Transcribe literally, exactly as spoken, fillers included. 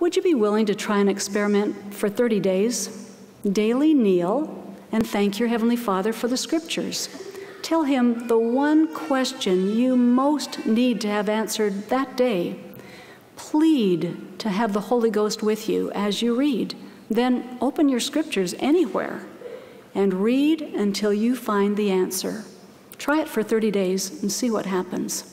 Would you be willing to try an experiment for thirty days? Daily kneel and thank your Heavenly Father for the Scriptures. Tell Him the one question you most need to have answered that day. Plead to have the Holy Ghost with you as you read. Then open your Scriptures anywhere and read until you find the answer. Try it for thirty days and see what happens.